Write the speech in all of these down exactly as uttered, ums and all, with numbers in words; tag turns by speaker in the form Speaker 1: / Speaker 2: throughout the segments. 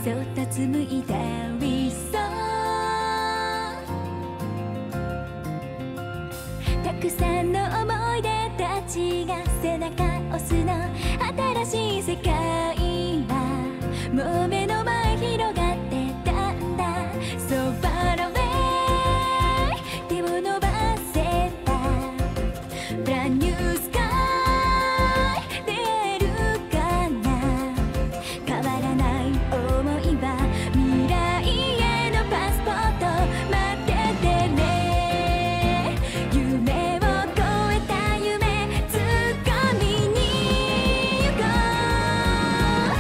Speaker 1: そっと紡いだ理想、たくさんの思い出たちが背中押すの新しい世界はもう目の前広がってたんだ。 So far away 手を伸ばせば Brand new sky 出会えるかな。変わらない想いは未来へのパスポート待っててね。夢を超えた夢掴みに行こう。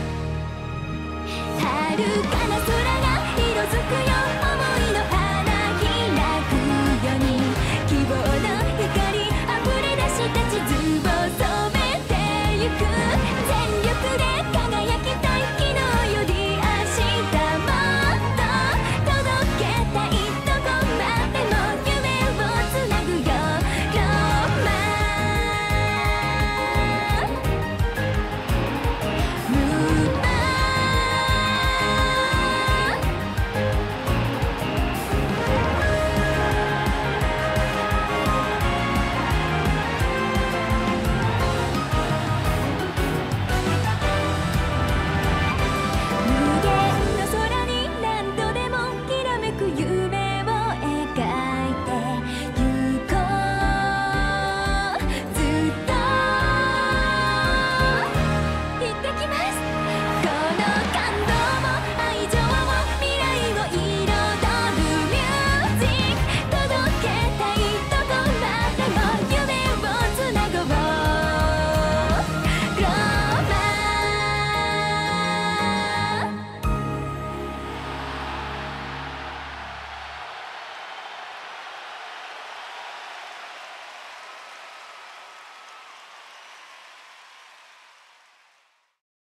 Speaker 1: 遥かな空が色づくよ、想いの花開くように希望の光あふれ出した地図を染めてゆく。全力で輝きたい昨日より明日もっと届けたいどこまでも夢をつなぐよロマンムーマン。無限の空に何度でもきらめく夢を描いてゆこう。ずっと行ってきます。この感動も愛情も未来を彩るミュージッ